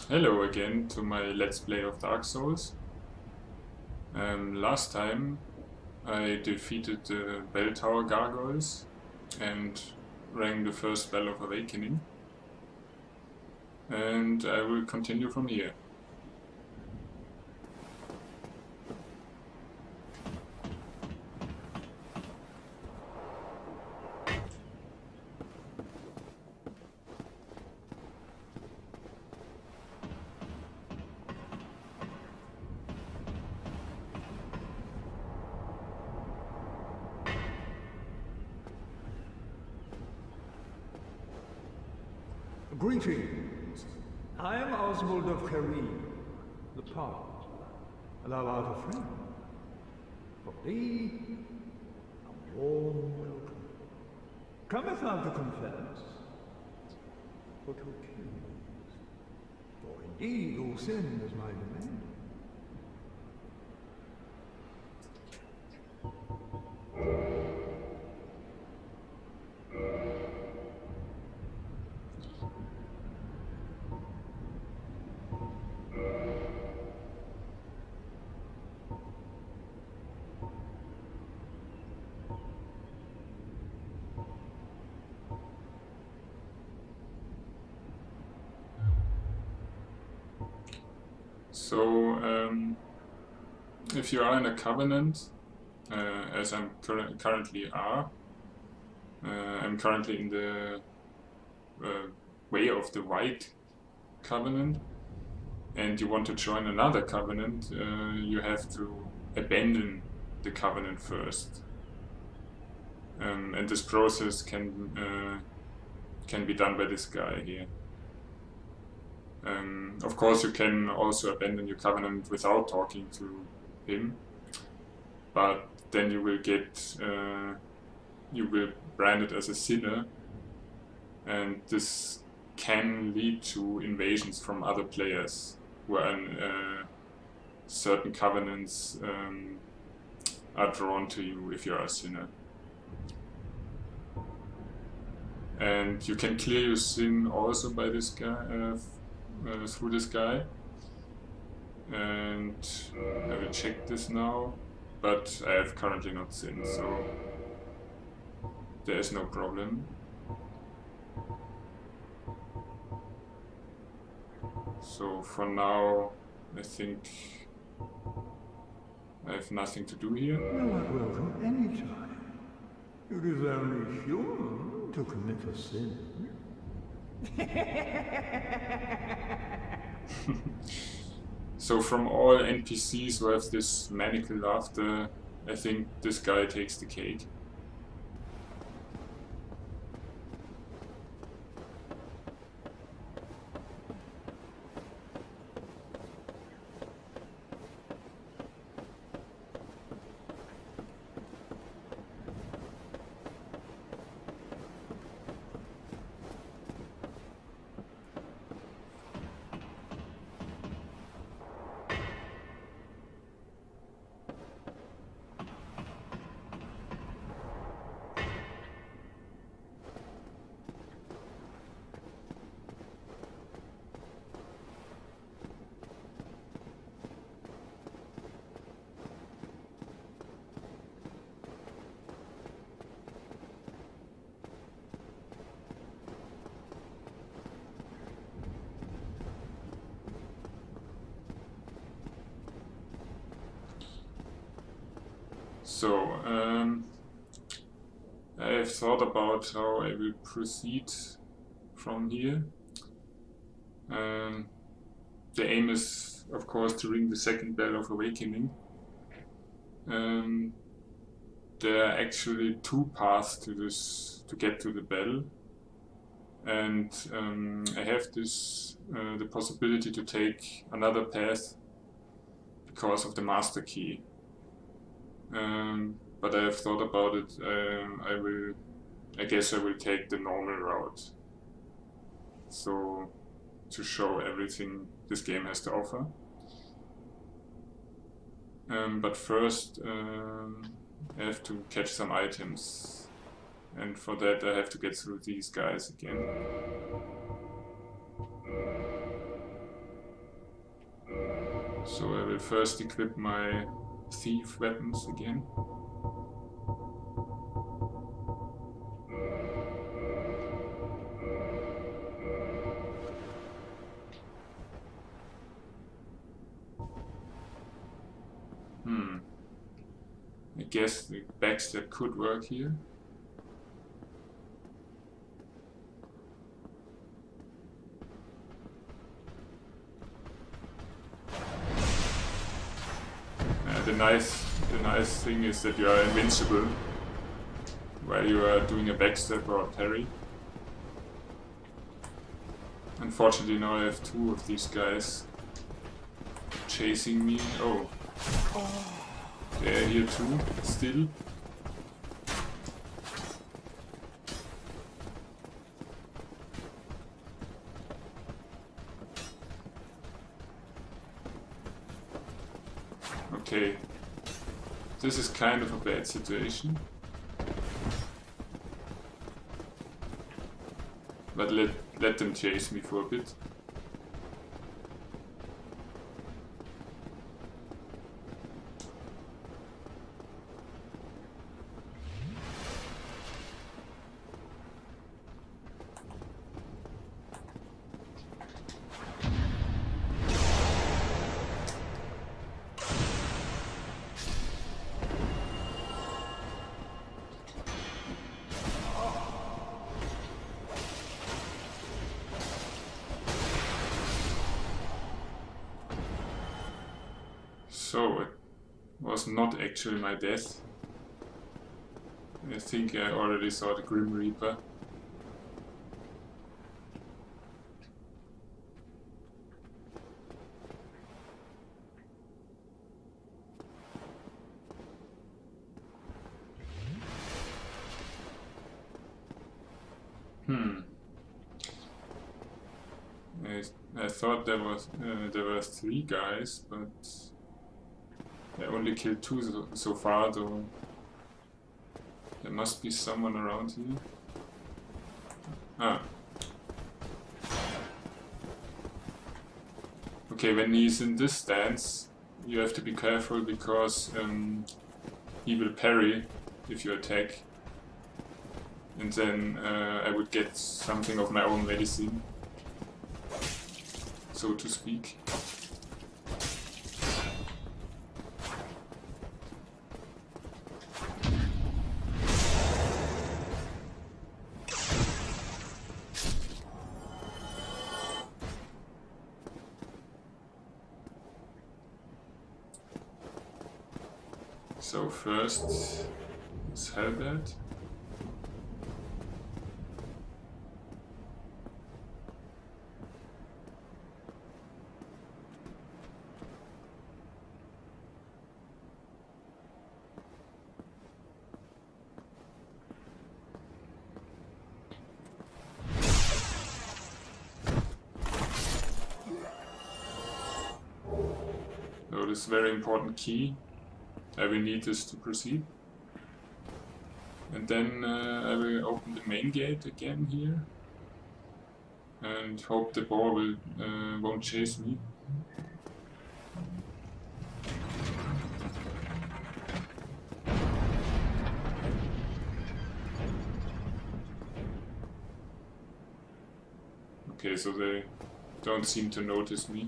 Hello again to my Let's Play of Dark Souls. Last time I defeated the bell tower gargoyles and rang the first bell of awakening, and I will continue from here. Greetings. I am Oswald of Kareem, the Part. Thou art a friend. For thee, a warm welcome. Cometh thou to confess, or to accuse? For indeed all sin is my domain. So, if you are in a covenant, as I'm currently are, I'm currently in the way of the white covenant, and you want to join another covenant, you have to abandon the covenant first. And this process can be done by this guy here. Of course, you can also abandon your covenant without talking to him, but then you will get you will branded as a sinner, and this can lead to invasions from other players who are in certain covenants are drawn to you if you are a sinner. And you can clear your sin also by this guy, through this guy. And I will check this now, but I have currently not sinned, so there is no problem. So for now, I think I have nothing to do here. Thou art welcome any time. It is only human to commit a sin. So from all NPCs who have this maniacal laughter, I think this guy takes the cake. So, I have thought about how I will proceed from here. The aim is, of course, to ring the second bell of awakening. There are actually two paths to this to get to the bell, and I have this the possibility to take another path because of the master key. But I have thought about it. I guess I will take the normal route. So, to show everything this game has to offer. But first, I have to catch some items. And for that I have to get through these guys again. So I will first equip my thief weapons again. I guess the backstab could work here. The nice thing is that you are invincible while you are doing a backstab or a parry. Unfortunately now I have two of these guys chasing me. Oh. They're here too, still. Okay. This is kind of a bad situation. But let them chase me for a bit. So it was not actually my death. I think I already saw the Grim Reaper. I thought there were three guys, but I only killed two so far, though there must be someone around here. Ah. Okay, when he's in this stance, you have to be careful because he will parry if you attack. And then I would get something of my own medicine, so to speak. So first is Halberd. So this very important key. I will need this to proceed. And then I will open the main gate again here. And hope the boar won't chase me. Okay, so they don't seem to notice me.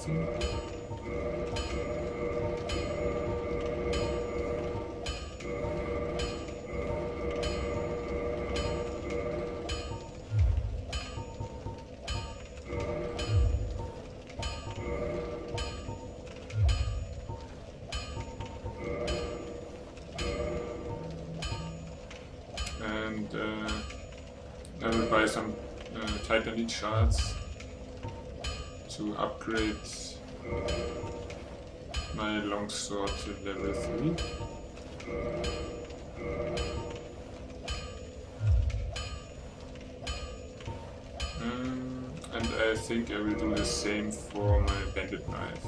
something. And I will buy some Titanite shards to upgrade my longsword to level 3. And I think I will do the same for my bandit knife.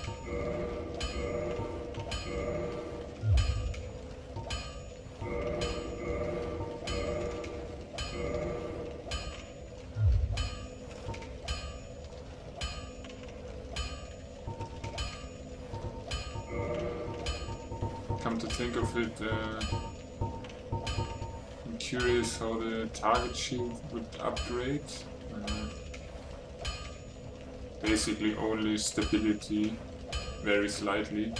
Come to think of it, I'm curious how the target shield would upgrade. Basically only stability, very slightly.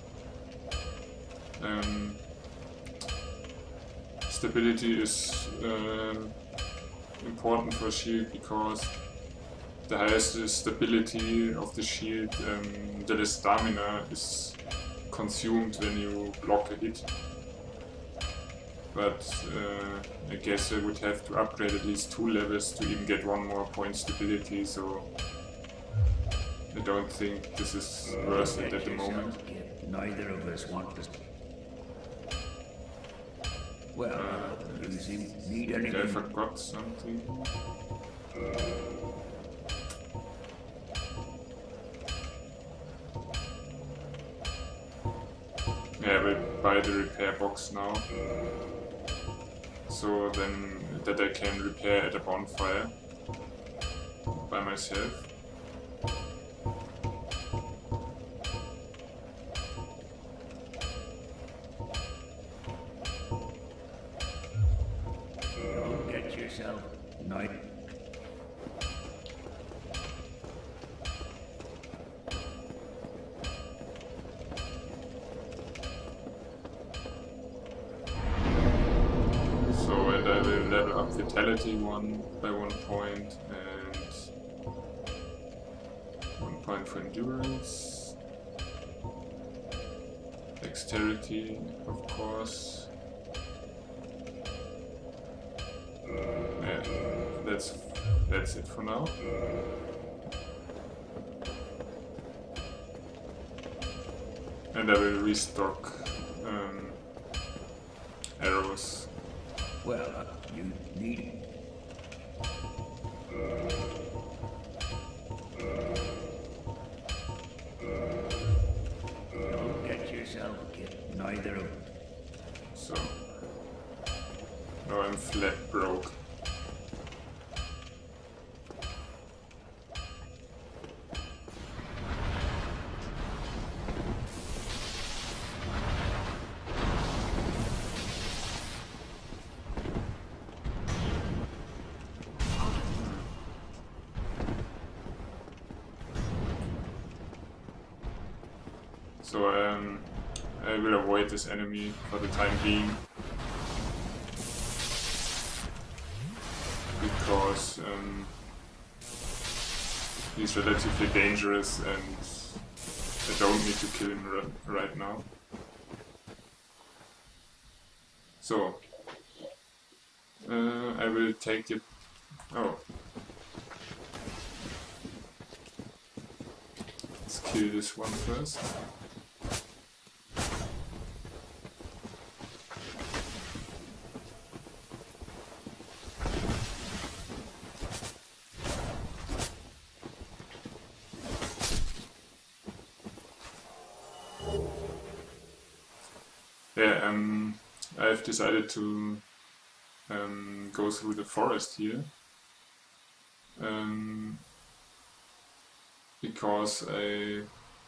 Stability is important for shield because the highest the stability of the shield, the less stamina is consumed when you block a hit. But I guess I would have to upgrade at least 2 levels to even get 1 more point stability, so I don't think this is worth it at the moment. Neither of us want this. Well, need anything? I forgot something. Yeah, I will buy the repair box now, so then that I can repair at a bonfire by myself. Don't get yourself night. Level up vitality by 1 point and 1 point for endurance, dexterity, of course. Yeah, that's it for now. And I will restock arrows. Well, you need it. Don't get yourself killed. Neither of them. So now I'm flat broke. So I will avoid this enemy for the time being, because he's relatively dangerous and I don't need to kill him right now. So I will take it. Oh, let's kill this one first. Yeah, I've decided to go through the forest here, because where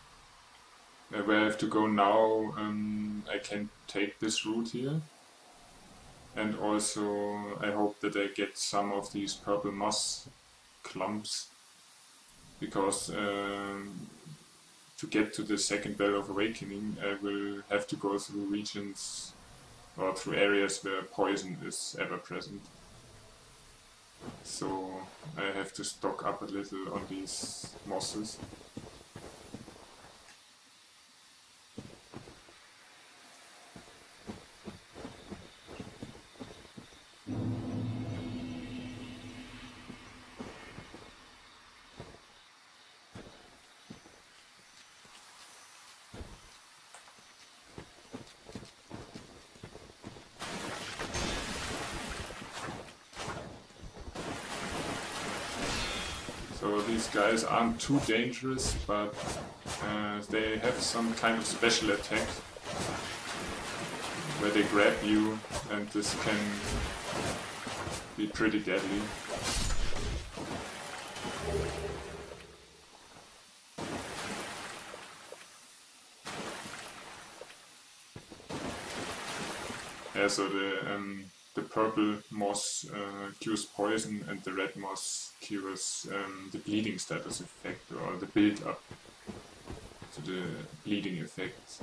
I have to go now, I can take this route here, and also I hope that I get some of these purple moss clumps, because to get to the second Bell of Awakening, I will have to go through regions or through areas where poison is ever present. So I have to stock up a little on these mosses. So these guys aren't too dangerous, but they have some kind of special attack where they grab you, and this can be pretty deadly. Yeah, so the purple moss cures poison, and the red moss cures the bleeding status effect, or the build up to the bleeding effect.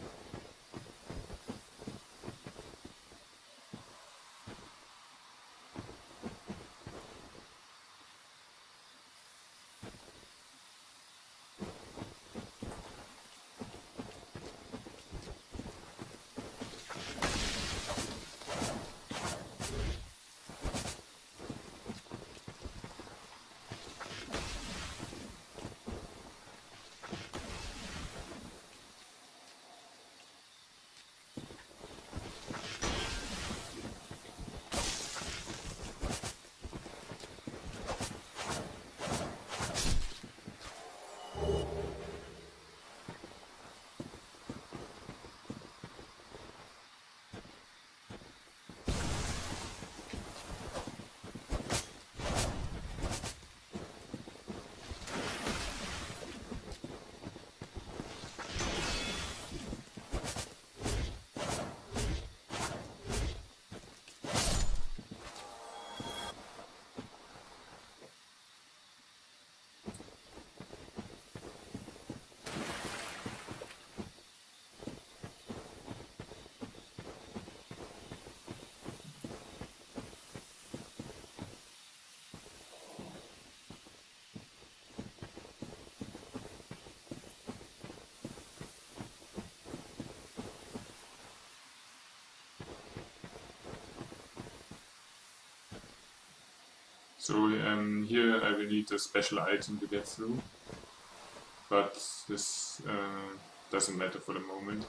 So here I will need a special item to get through, but this doesn't matter for the moment.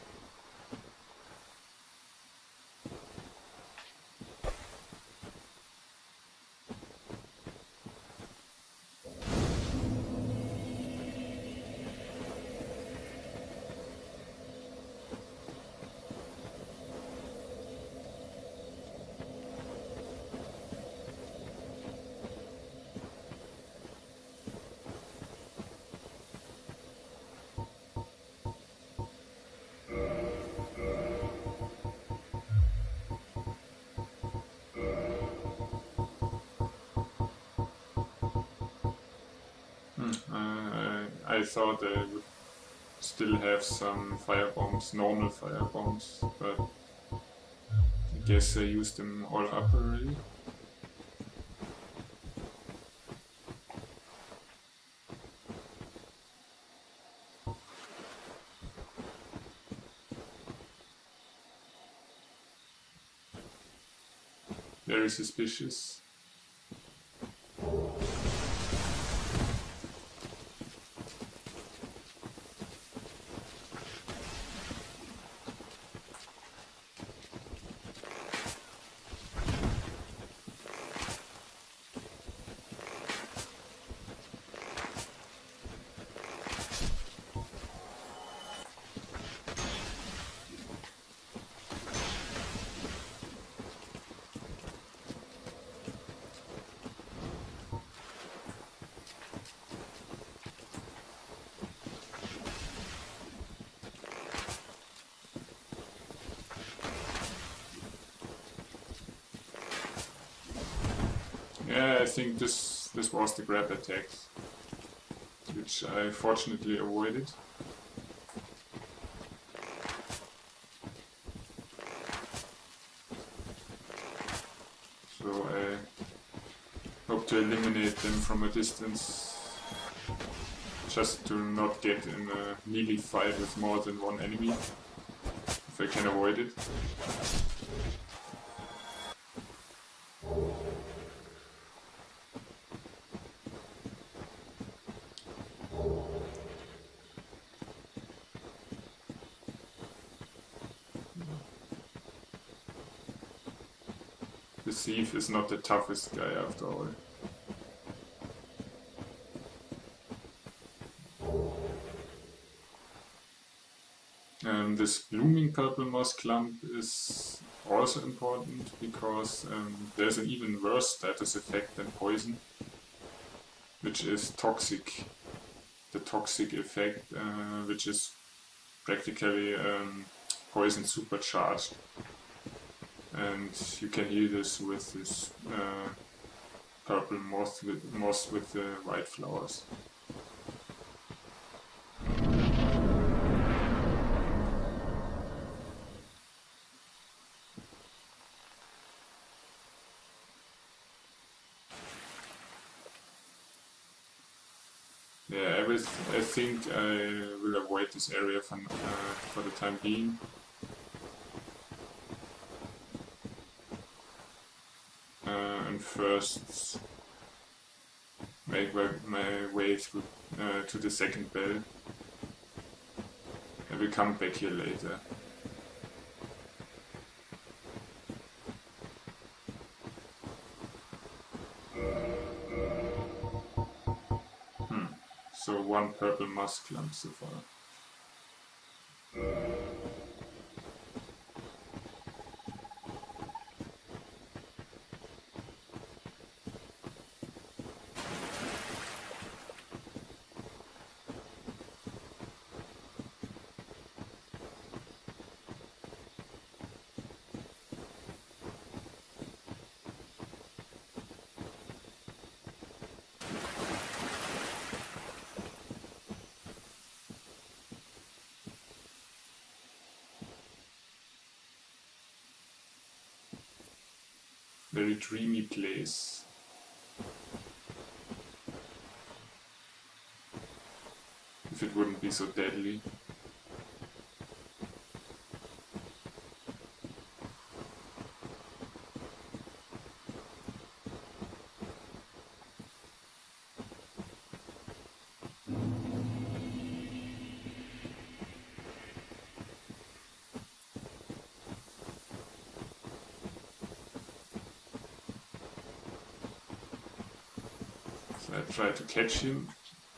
I thought I would still have some firebombs, normal firebombs, but I guess I used them all up already. Very suspicious. Yeah, I think this was the grab attack, which I fortunately avoided. hope to eliminate them from a distance, just to not get in a melee fight with more than one enemy, if I can avoid it. The thief is not the toughest guy after all. This blooming purple moss clump is also important because there's an even worse status effect than poison, which is toxic. The toxic effect, which is practically poison supercharged. And you can heal this with this purple moss with the white flowers. Yeah, I think I will avoid this area for the time being. And first make my way through to the second bell. I will come back here later. So one purple moss clump so far. Very dreamy place. If it wouldn't be so deadly. I try to catch him.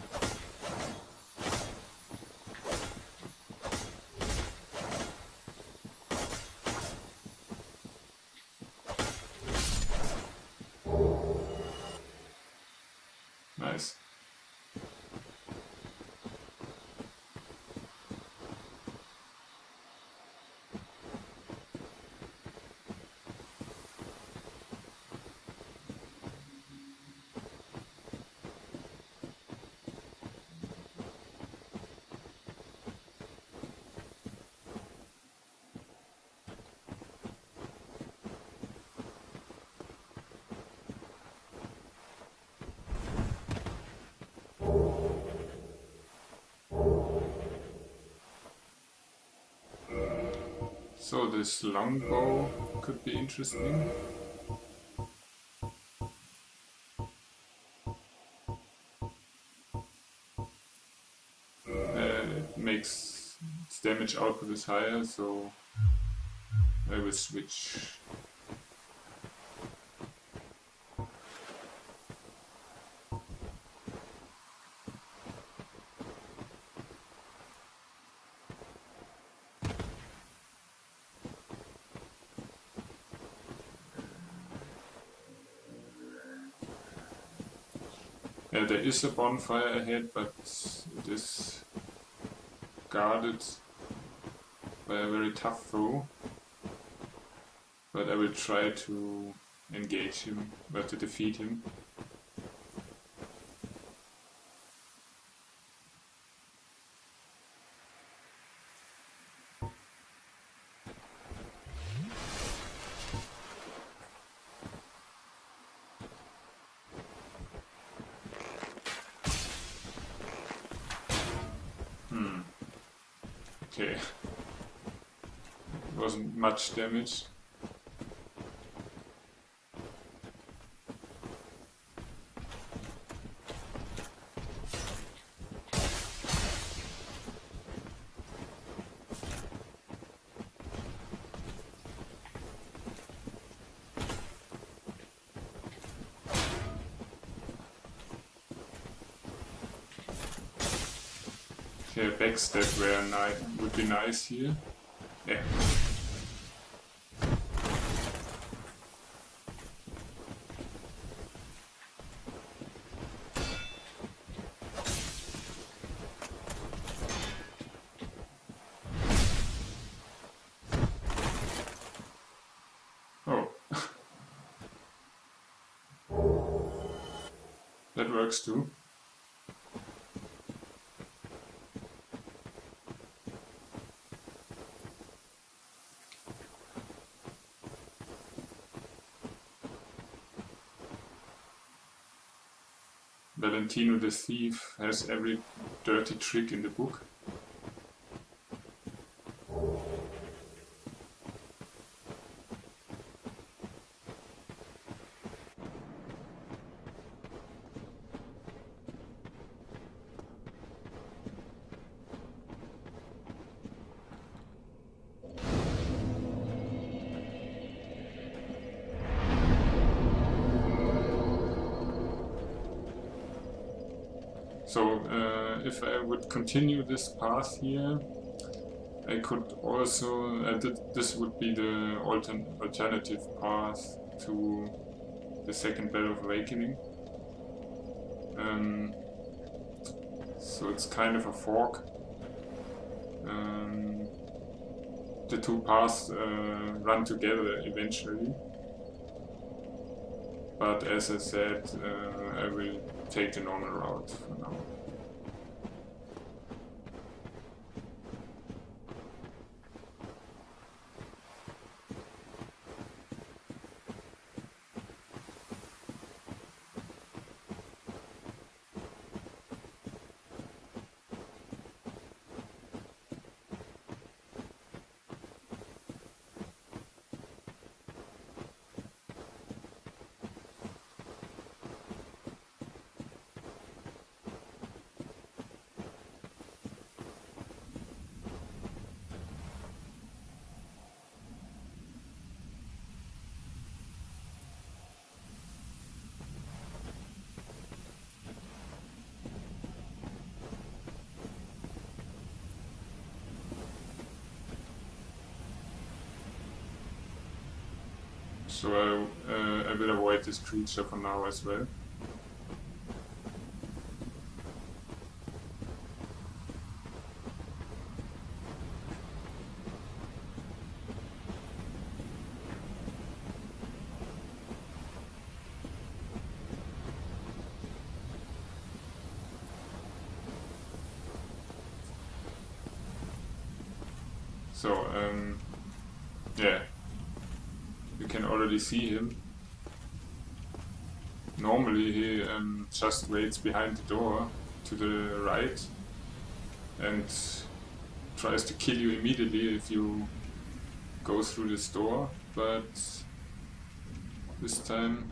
Nice. So this longbow could be interesting. It makes its damage output is higher, so I will switch. There is a bonfire ahead, but it is guarded by a very tough foe. But I will try to engage him, but to defeat him. Okay. Wasn't much damage. Okay, backstab would be nice here. Yeah. Oh. That works too. Valentino the thief has every dirty trick in the book. So if I would continue this path here, I could also, this would be the alternative path to the second Bell of Awakening. So it's kind of a fork. The two paths run together eventually. But as I said, I will take the normal route for now. So I will avoid this creature for now as well. So yeah. You can already see him. Normally he just waits behind the door to the right and tries to kill you immediately if you go through this door, but this time...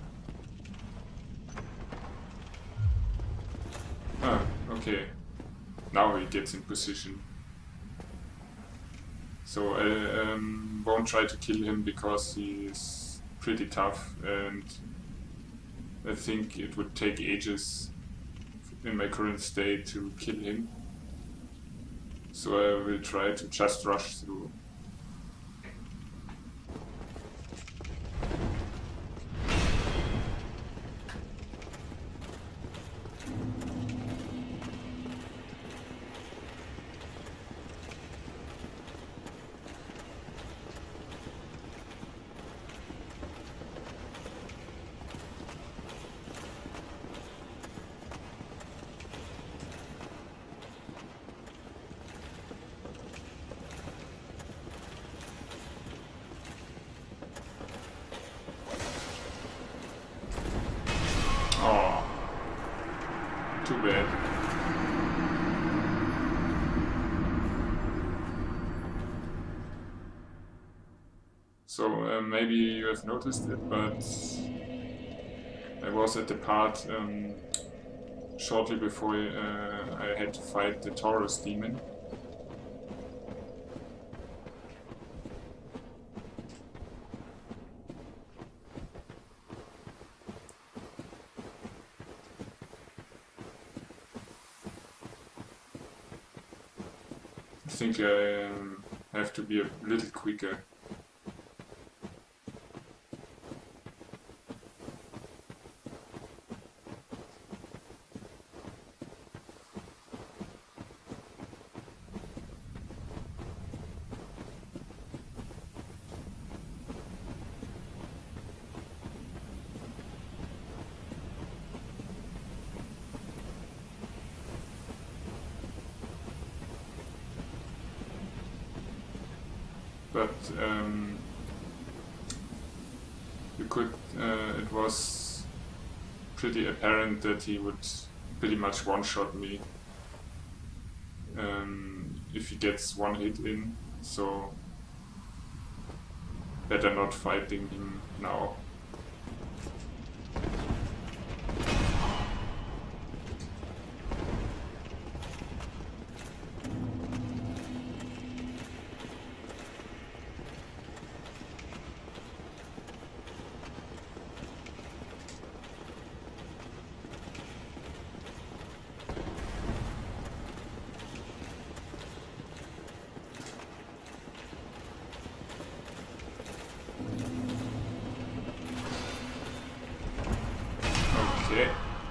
Ah, okay. Now he gets in position. So I won't try to kill him because he is pretty tough, and I think it would take ages in my current state to kill him. So I will try to just rush through. Too bad. So maybe you have noticed it, but I was at the part shortly before I had to fight the Taurus demon. I think I have to be a little quicker. But it was pretty apparent that he would pretty much one-shot me if he gets one hit in, so better not fighting him now. Okay.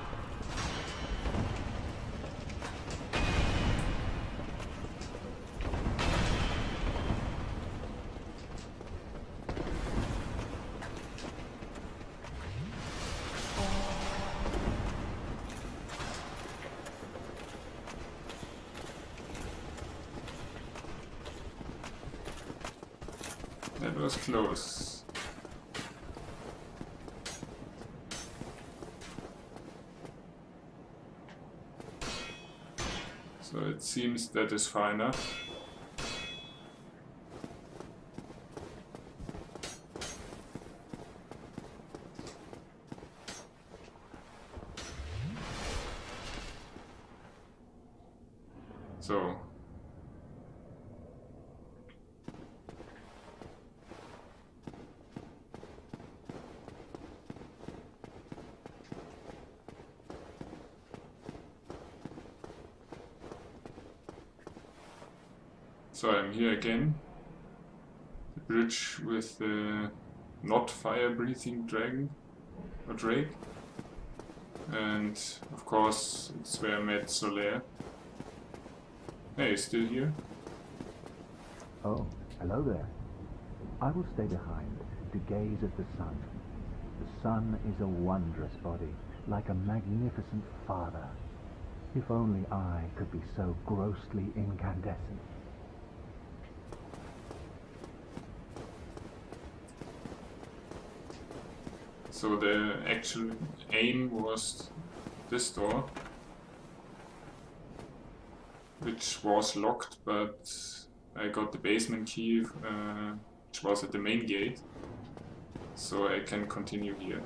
That was close. So it seems that is far enough. So I'm here again. The bridge with the not fire-breathing dragon or drake, and of course it's where I met Solaire. Hey, still here? Oh, hello there. I will stay behind to gaze at the sun. The sun is a wondrous body, like a magnificent father. If only I could be so grossly incandescent. So the actual aim was this door, which was locked, but I got the basement key, which was at the main gate, so I can continue here.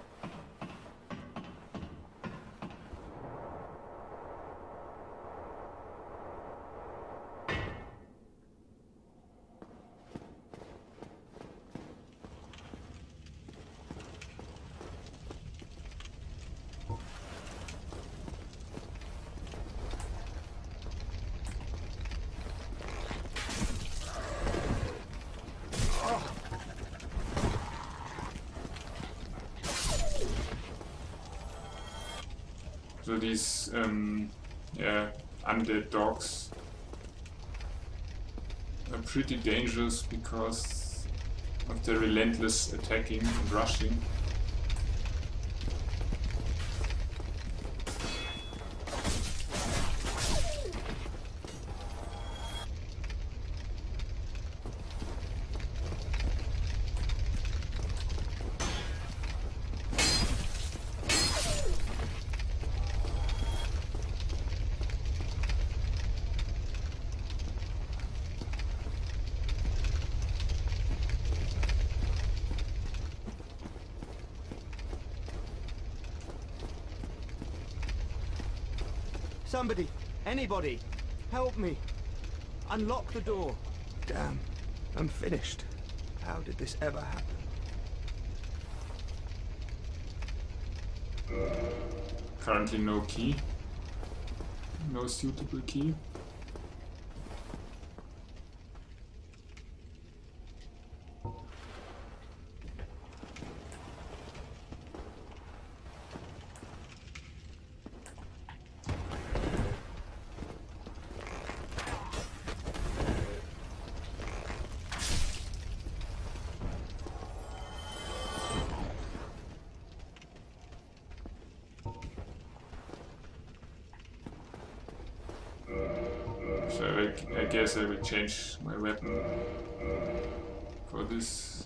So these undead dogs are pretty dangerous because of their relentless attacking and rushing. Somebody, anybody, help me. Unlock the door. Damn, I'm finished. How did this ever happen? Currently no key. No suitable key. So I guess I will change my weapon for this.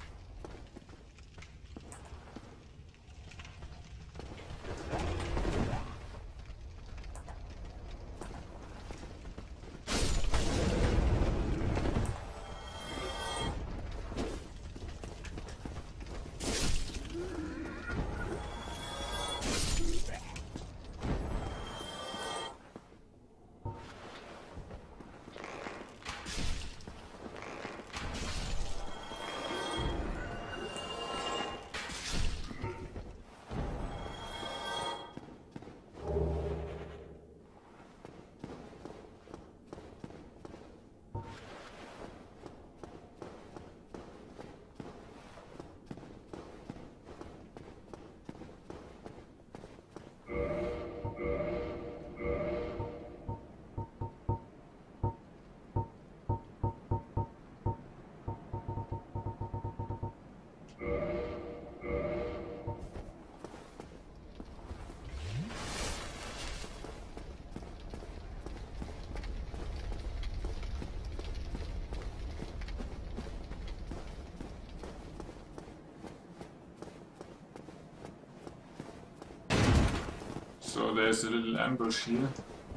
So there's a little ambush here.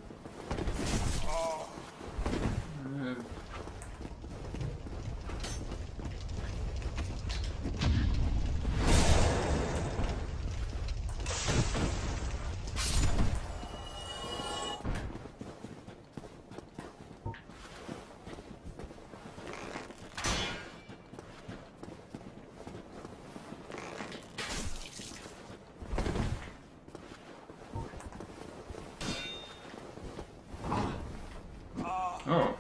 Oh,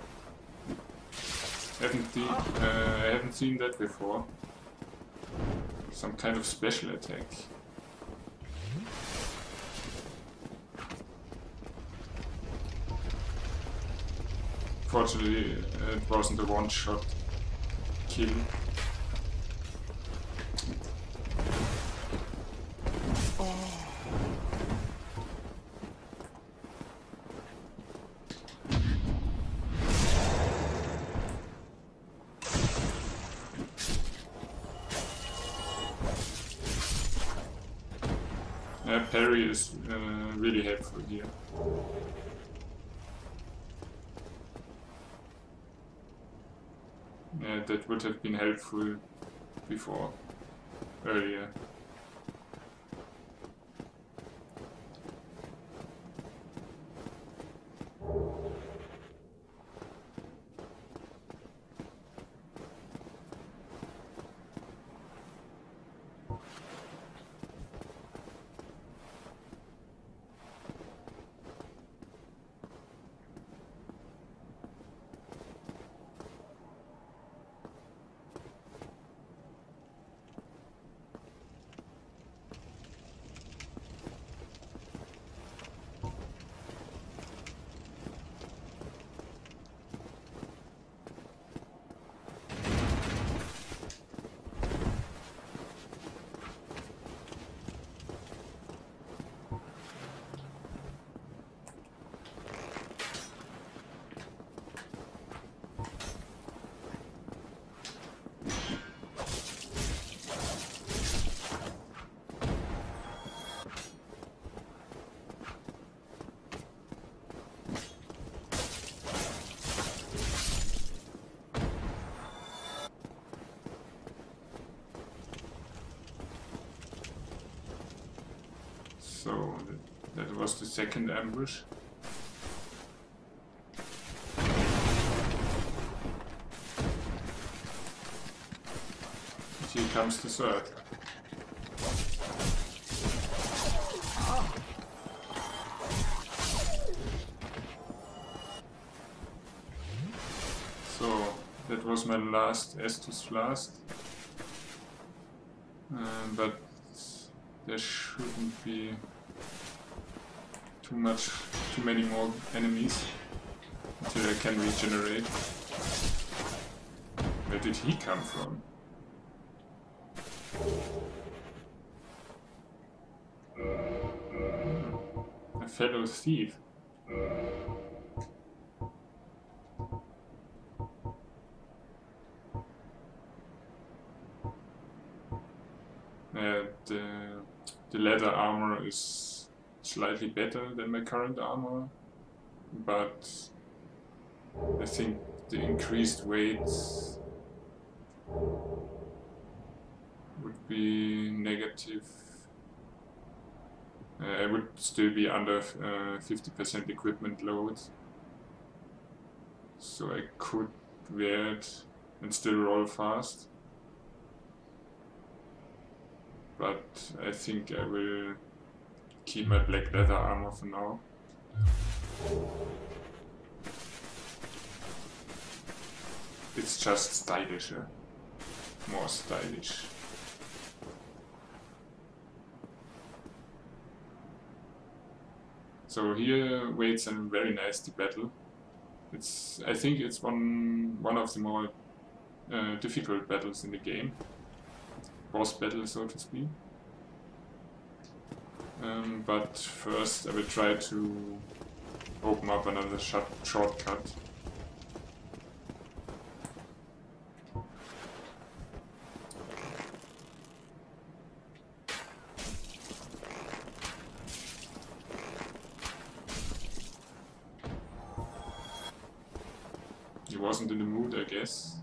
I haven't seen that before. Some kind of special attack. Fortunately, it wasn't a one-shot kill. Parry is really helpful here. Yeah, that would have been helpful before, earlier. So that was the second ambush. comes the third. So that was my last Estus flask, but there shouldn't be too many more enemies until I can regenerate. Where did he come from? A fellow thief. The leather armor is slightly better than my current armor, but I think the increased weight would be negative. I would still be under 50% equipment load, so I could wear it and still roll fast. But I think I will keep my black leather armor for now. It's just stylish, more stylish. So here waits a very nasty battle. I think it's one of the more difficult battles in the game. Boss battle, so to speak. But first I will try to open up another shortcut. He wasn't in the mood, I guess.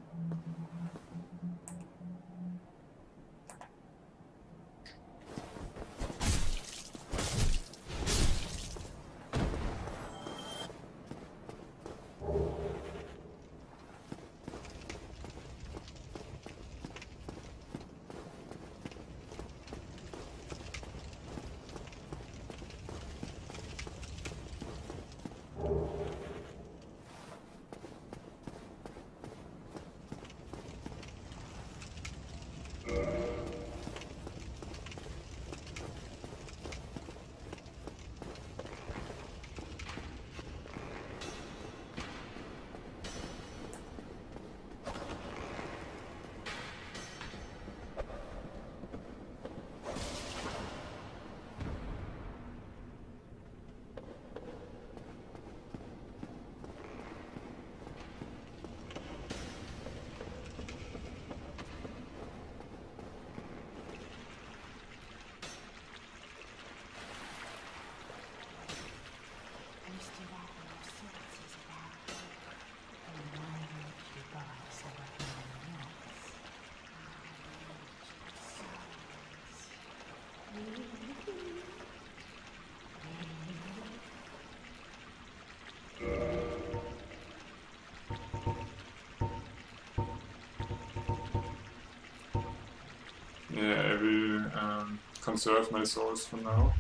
Yeah, I will conserve my souls for now.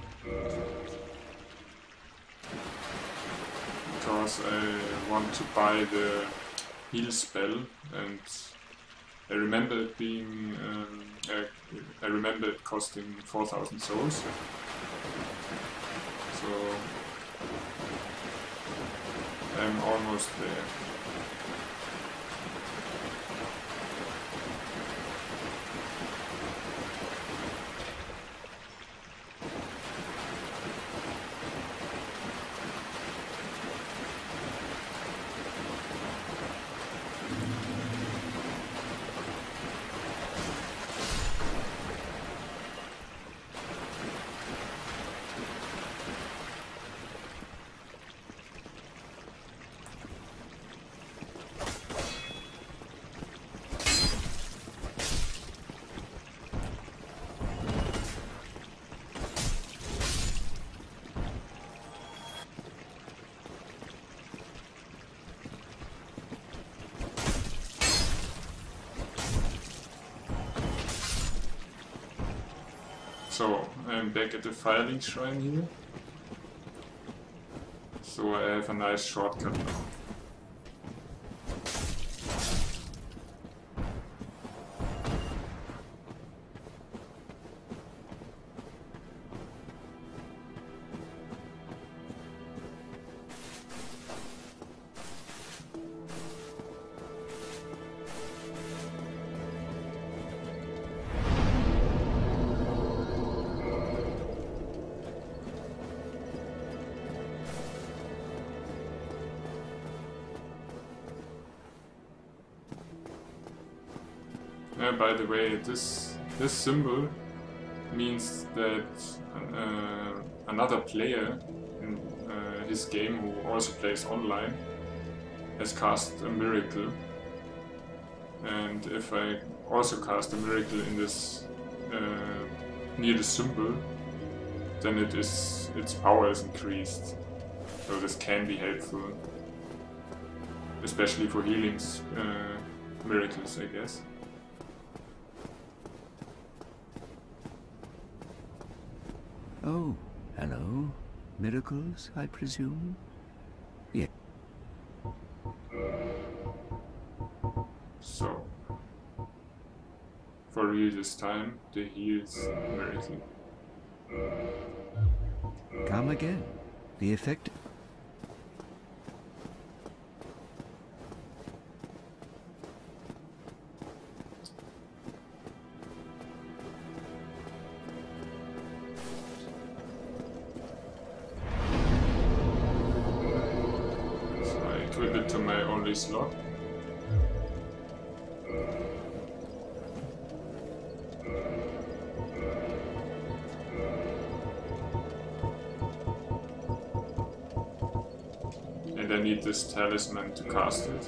Because I want to buy the heal spell, and I remember it being I remember it costing 4,000 souls. So I'm almost there. So, I'm back at the filing shrine here. So I have a nice shortcut now. By the way, this symbol means that another player in his game who also plays online has cast a miracle, and if I also cast a miracle in this near the symbol, then its power is increased. So this can be helpful, especially for healing miracles, I guess. Oh, hello. Miracles, I presume? Yeah. So, for real this time, the heals miracle. Come again. The effect... To my only slot. And I need this talisman to cast it.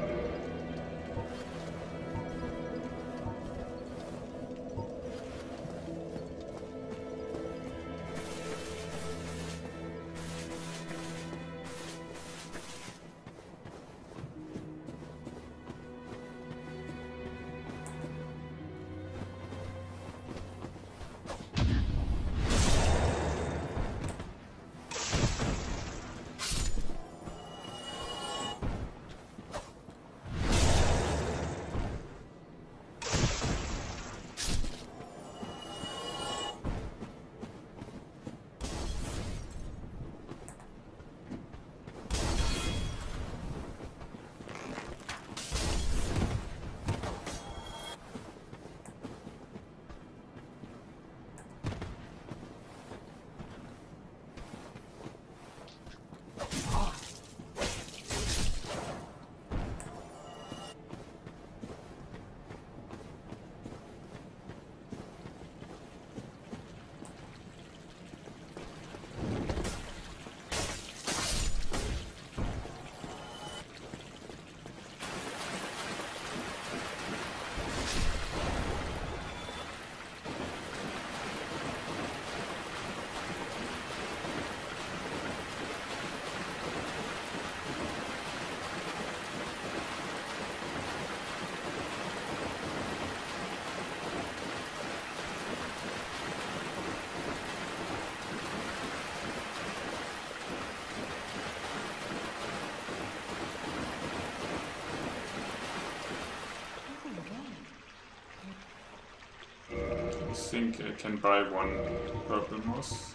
I think I can buy one purple moss.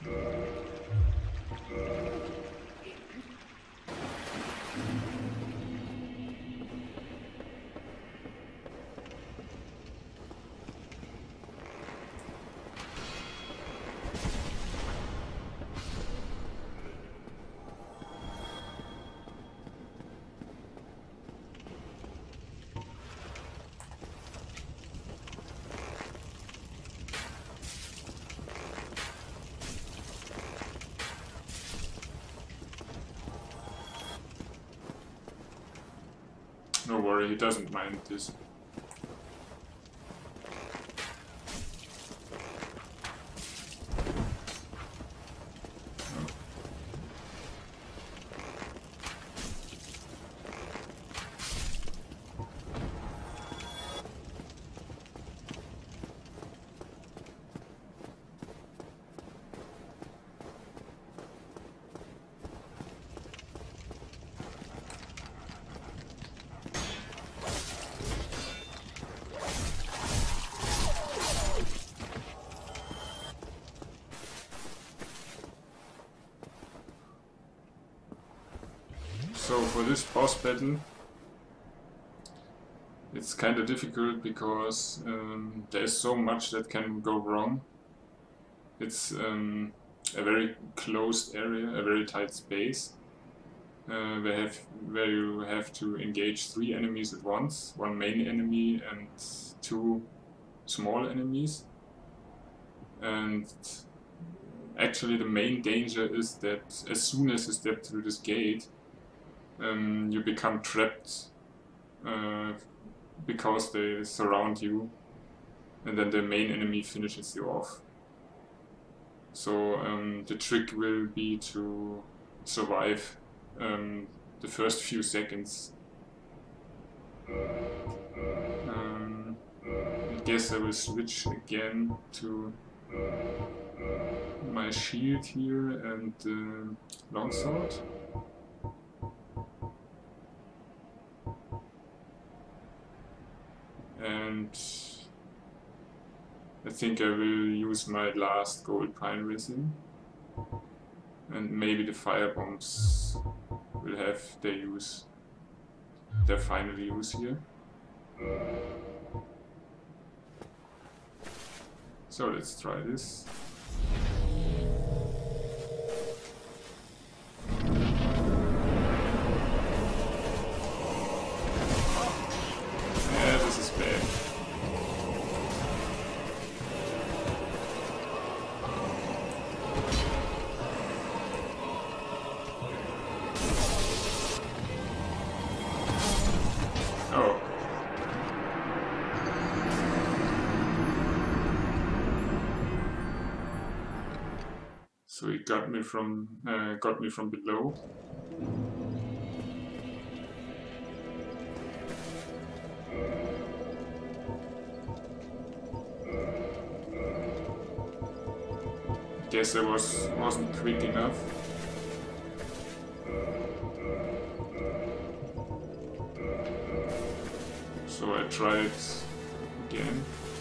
No worry, he doesn't mind this. So for this boss battle, it's kind of difficult because there's so much that can go wrong. It's a very closed area, a very tight space, where you have to engage 3 enemies at once, 1 main enemy and 2 small enemies. And actually the main danger is that as soon as you step through this gate, you become trapped because they surround you, and then the main enemy finishes you off. So the trick will be to survive the first few seconds. I guess I will switch again to my shield here and longsword. And I think I will use my last gold pine resin, and maybe the fire bombs will have their final use here. So let's try this. Yeah, this is bad. Oh. So he got me from below. Guess I wasn't quick enough. So I tried again.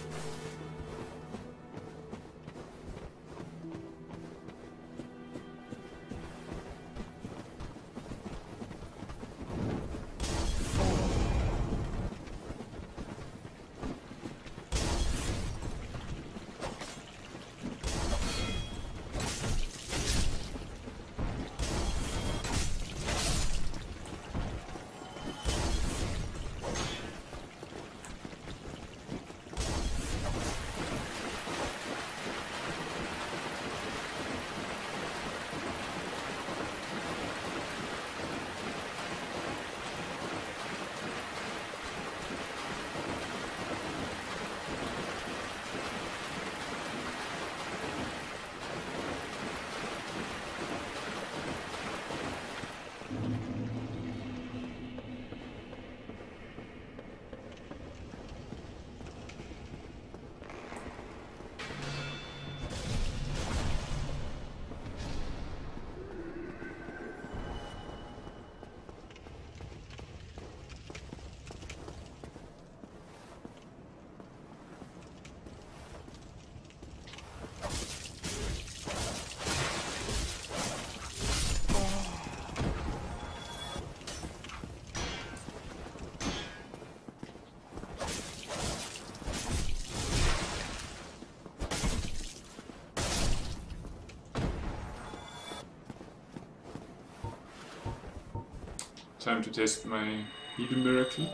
Time to test my Needle Miracle.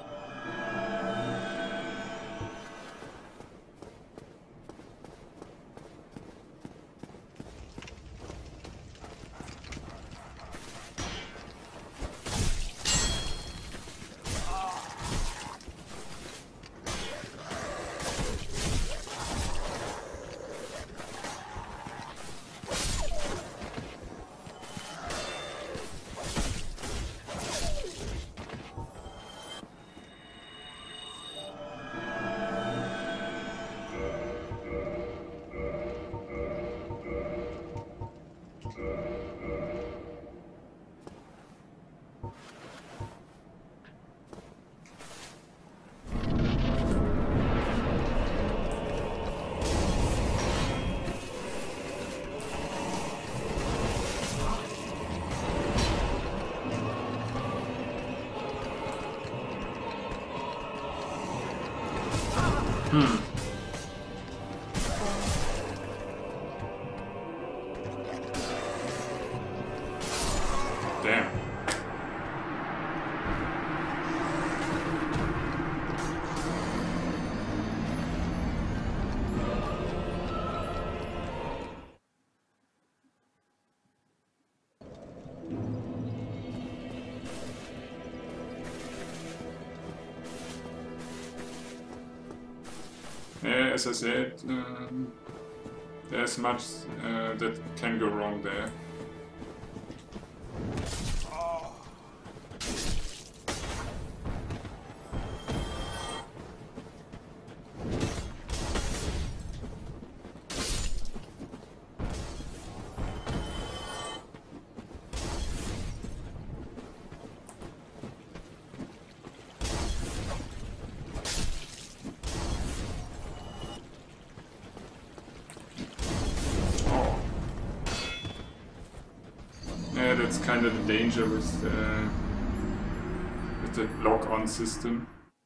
Damn. Yeah, as I said, there's much that can go wrong there. Yeah, that's kind of the danger with the lock-on system.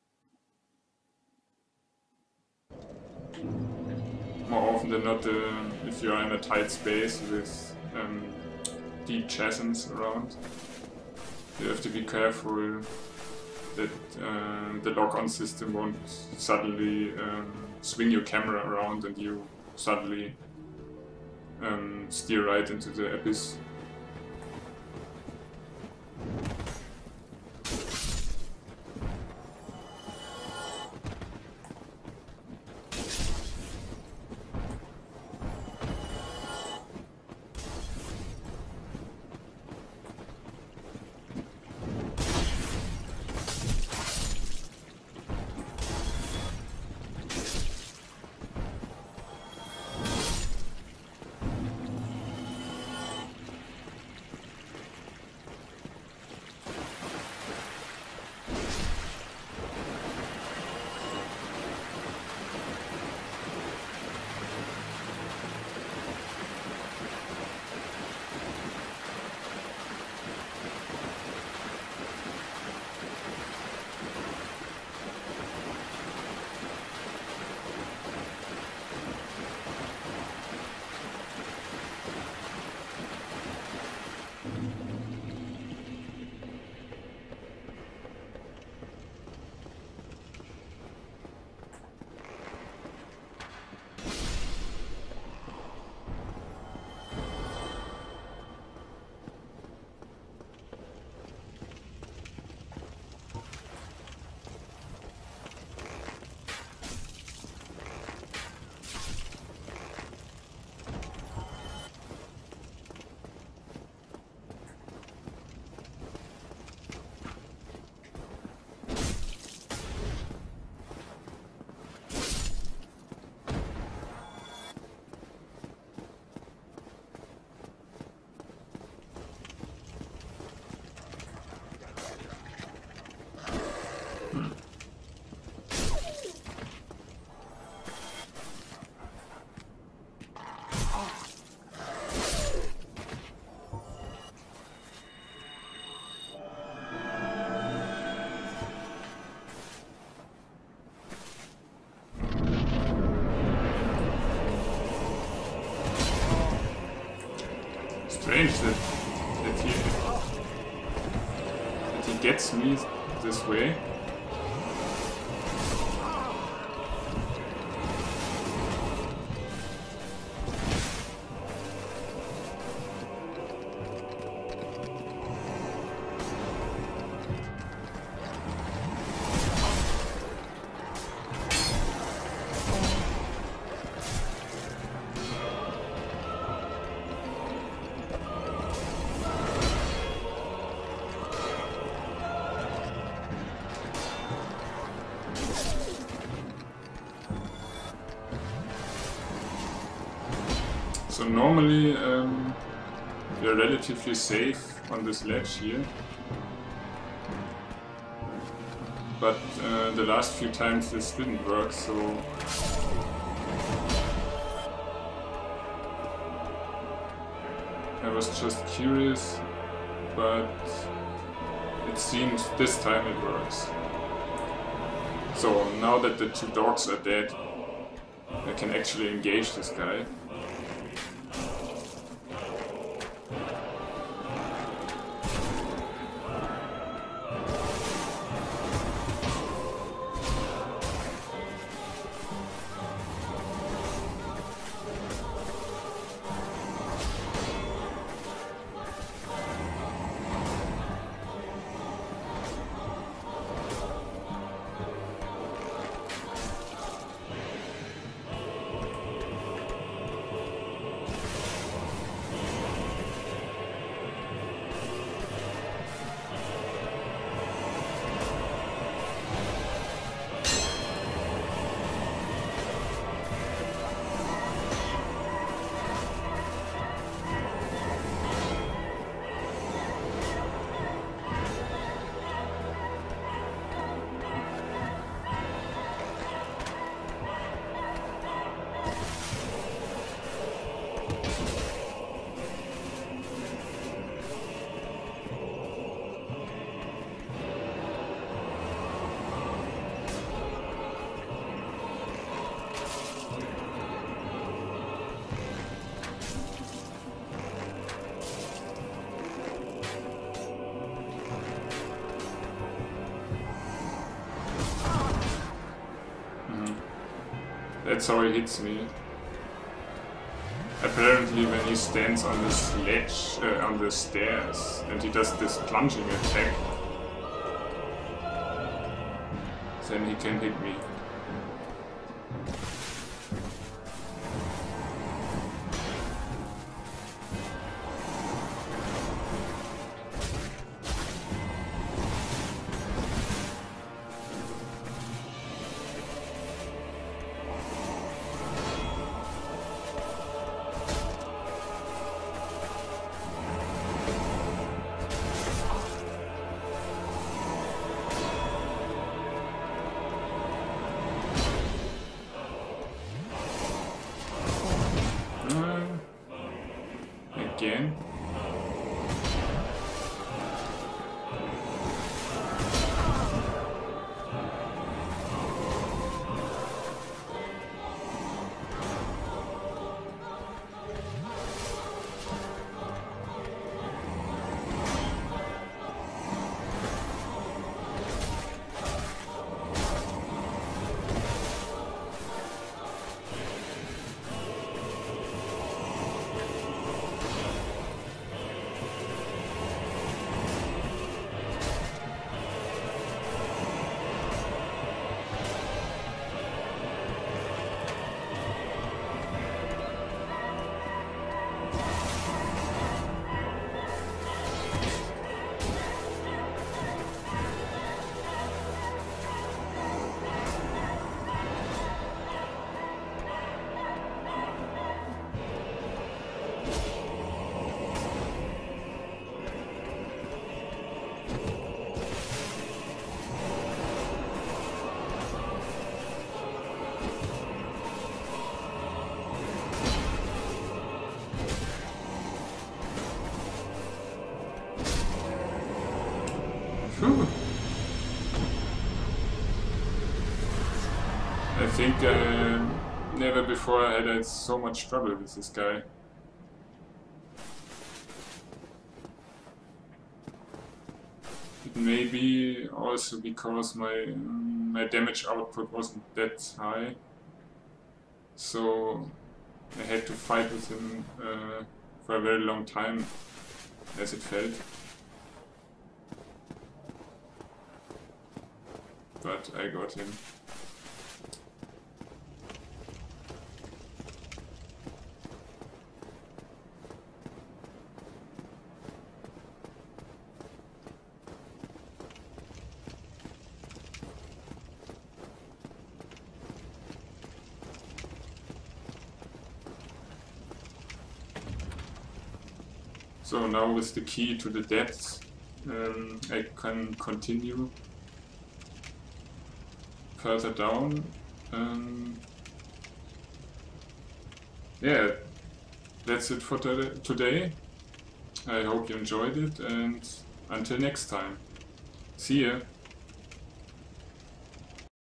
More often than not, if you are in a tight space with deep chasms around, you have to be careful that the lock-on system won't suddenly swing your camera around and you suddenly steer right into the abyss. Strange that he gets me this way. So normally we're relatively safe on this ledge here, but the last few times this didn't work, so I was just curious, but it seems this time it works. So now that the two dogs are dead, I can actually engage this guy. That's how he hits me. Apparently when he stands on the sledge, on the stairs, and he does this plunging attack, then he can hit me. Again. I think never before had I so much trouble with this guy. It may be also because my damage output wasn't that high, so I had to fight with him for a very long time, as it felt. But I got him. So now with the key to the depths, I can continue further down. Yeah, that's it for today. I hope you enjoyed it, and until next time. See ya!